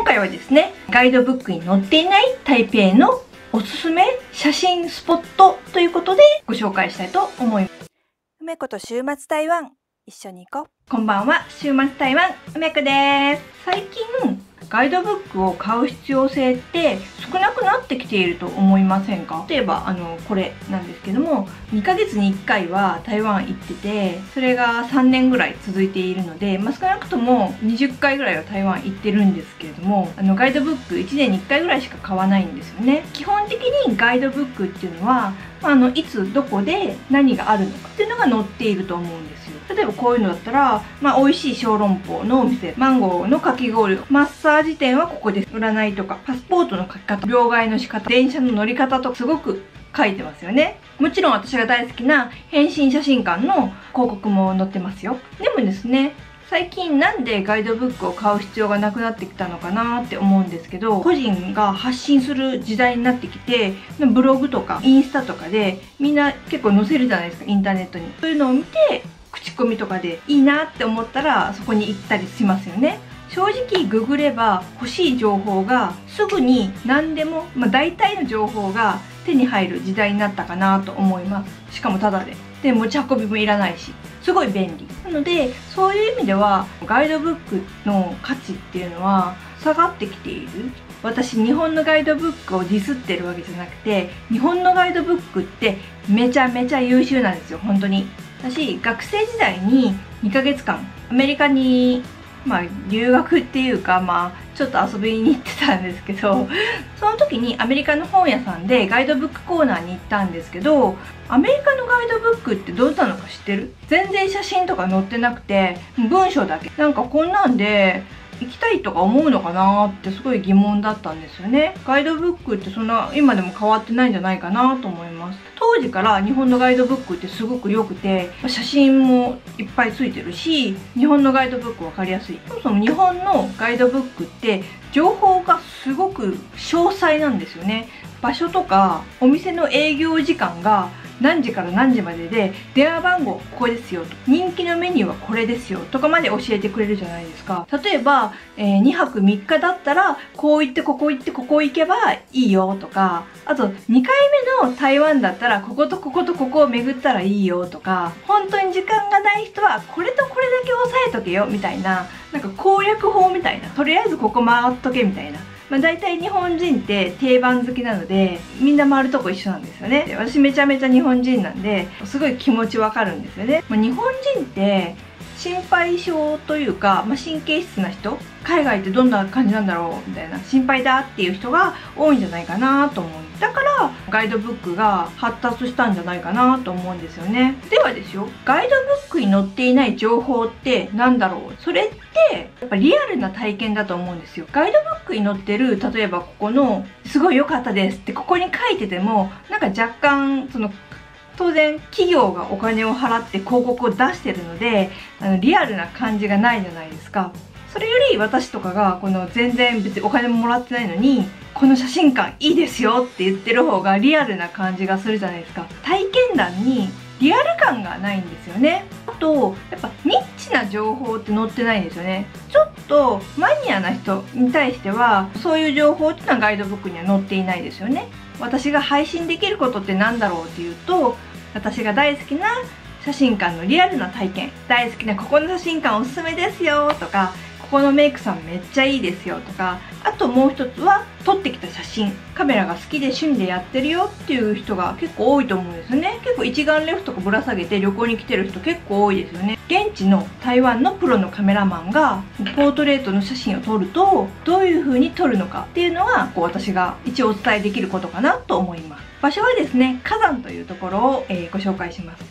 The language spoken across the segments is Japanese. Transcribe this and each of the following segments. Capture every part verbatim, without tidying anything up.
回はですね、ガイドブックに載っていない台北のおすすめ写真スポットということでご紹介したいと思います。 梅子と週末台湾、一緒に行こう。 こんばんは、週末台湾梅子です。最近ガイドブックを買う必要性って少なくなってきていると思いませんか？例えばあのこれなんですけども、にかげつにいっかいは台湾行ってて、それがさんねんぐらい続いているので、まあ、少なくともにじゅっかいぐらいは台湾行ってるんですけれども、あのガイドブックいちねんにいっかいぐらいしか買わないんですよね。基本的にガイドブックっていうのは、あのいつどこで何があるのかっていうのが載っていると思うんですよ。例えばこういうのだったら、まあ、美味しい小籠包のお店、マンゴーのかき氷、マッサージ店はここです。占いとかパスポートの書き方、両替の仕方、電車の乗り方とかすごく書いてますよね。もちろん私が大好きな変身写真館の広告も載ってますよ。でもですね、最近なんでガイドブックを買う必要がなくなってきたのかなって思うんですけど、個人が発信する時代になってきて、ブログとかインスタとかでみんな結構載せるじゃないですか、インターネットに。そういうのを見て口コミとかでいいなって思ったらそこに行ったりしますよね。正直ググれば欲しい情報がすぐに何でも、まあ、大体の情報が手に入る時代になったかなと思います。しかもタダで。で持ち運びもいらないし、すごい便利なので、そういう意味ではガイドブックの価値っていうのは下がってきている。私日本のガイドブックをディスってるわけじゃなくて、日本のガイドブックってめちゃめちゃ優秀なんですよ、本当に。私学生時代ににかげつかんアメリカにまあ留学っていうか、まあちょっと遊びに行ってたんですけど、その時にアメリカの本屋さんでガイドブックコーナーに行ったんですけど、アメリカのガイドブックってどんなのか知ってる？全然写真とか載ってなくて、文章だけ。なんかこんなんで行きたいとか思うのかなってすごい疑問だったんですよね。ガイドブックってそんな今でも変わってないんじゃないかなと思います。当時から日本のガイドブックってすごく良くて、写真もいっぱいついてるし、日本のガイドブック分かりやすい。そもそも日本のガイドブックって情報がすごく詳細なんですよね。場所とかお店の営業時間が何時から何時までで、電話番号ここですよと、人気のメニューはこれですよとかまで教えてくれるじゃないですか。例えば、えー、にはくみっかだったらこう行ってここ行ってここ行けばいいよとか、あとにかいめの台湾だったらこことこことここを巡ったらいいよとか、本当に時間がない人はこれとこれだけ押さえとけよみたいな、なんか攻略法みたいな、とりあえずここ回っとけみたいな。まあ、大体日本人って定番好きなので、みんな回るとこ一緒なんですよね。で私めちゃめちゃ日本人なんで、すごい気持ちわかるんですよね。まあ、日本人って心配性というか、まあ、神経質な人、海外ってどんな感じなんだろうみたいな、心配だっていう人が多いんじゃないかなと思う。だからガイドブックが発達したんじゃないかなと思うんですよね。ではですよ、ガイドブックに載っていない情報ってなんだろう？それってやっぱリアルな体験だと思うんですよ。ガイドブックに載ってる、例えばここのすごい良かったですってここに書いてても、なんか若干その当然企業がお金を払って広告を出してるので、あのリアルな感じがないじゃないですか。それより私とかがこの全然別にお金ももらってないのに、この写真館いいですよって言ってる方がリアルな感じがするじゃないですか。体験談にリアル感がないんですよね。あとやっぱニッチな情報って載ってないんですよね。ちょっとマニアな人に対してはそういう情報っていうのはガイドブックには載っていないですよね。私が配信できることって何だろうっていうと、私が大好きな写真館のリアルな体験、大好きなここの写真館おすすめですよとか、ここのメイクさんめっちゃいいですよとか、あともう一つは撮ってきた写真、カメラが好きで趣味でやってるよっていう人が結構多いと思うんですよね。結構一眼レフとかぶら下げて旅行に来てる人結構多いですよね。現地の台湾のプロのカメラマンがポートレートの写真を撮るとどういう風に撮るのかっていうのはこう私が一応お伝えできることかなと思います。場所はですね、火山というところを、えー、ご紹介します。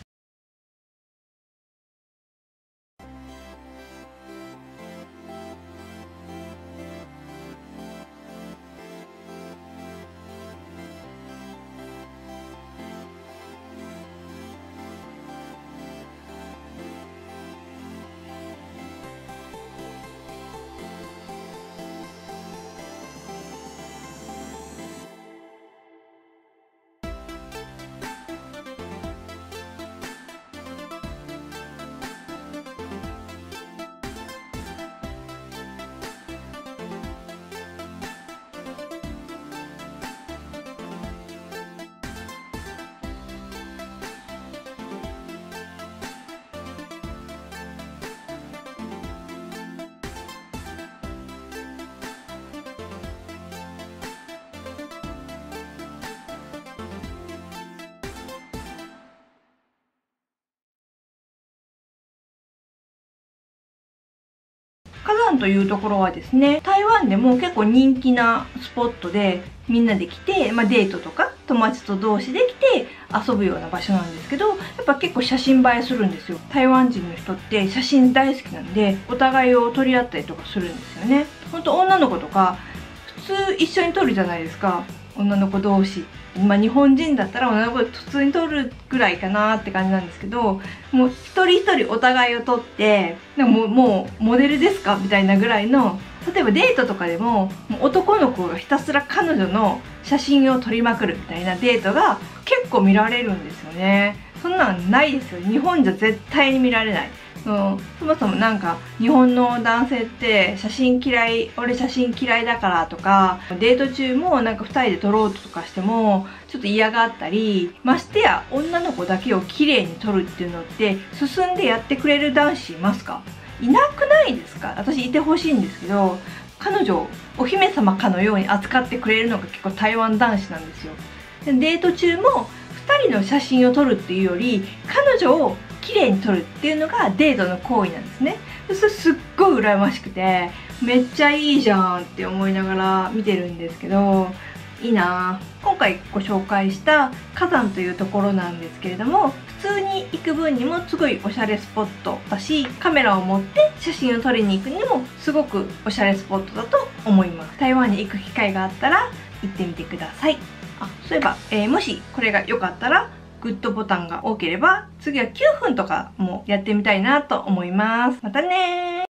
火山というところはですね、台湾でも結構人気なスポットで、みんなで来て、まあ、デートとか友達と同士で来て遊ぶような場所なんですけど、やっぱ結構写真映えするんですよ。台湾人の人って写真大好きなんで、お互いを撮り合ったりとかするんですよね。ほんと女の子とか普通一緒に撮るじゃないですか、女の子同士。まあ日本人だったら女の子で普通に撮るぐらいかなって感じなんですけど、もう一人一人お互いを撮って、なんかもう、もうモデルですかみたいなぐらいの、例えばデートとかでも、もう男の子がひたすら彼女の写真を撮りまくるみたいなデートが結構見られるんですよね。そんなんないですよ。日本じゃ絶対に見られない。そのそもそもなんか日本の男性って写真嫌い、俺写真嫌いだからとか、デート中もなんかふたりで撮ろうとかしてもちょっと嫌がったり、ましてや女の子だけを綺麗に撮るっていうのって進んでやってくれる男子いますか？いなくないですか？私いてほしいんですけど、彼女をお姫様かのように扱ってくれるのが結構台湾男子なんですよ。でデート中もふたりの写真を撮るっていうより、彼女を綺麗に撮るっていうのがデートの行為なんですね。それすっごい羨ましくて、めっちゃいいじゃんって思いながら見てるんですけど、いいなぁ。今回ご紹介した火山というところなんですけれども、普通に行く分にもすごいおしゃれスポットだし、カメラを持って写真を撮りに行くにもすごくおしゃれスポットだと思います。台湾に行く機会があったら行ってみてください。あ、そういえば、えー、もしこれが良かったらグッドボタンが多ければ次はきゅうふんとかもやってみたいなと思います。またねー。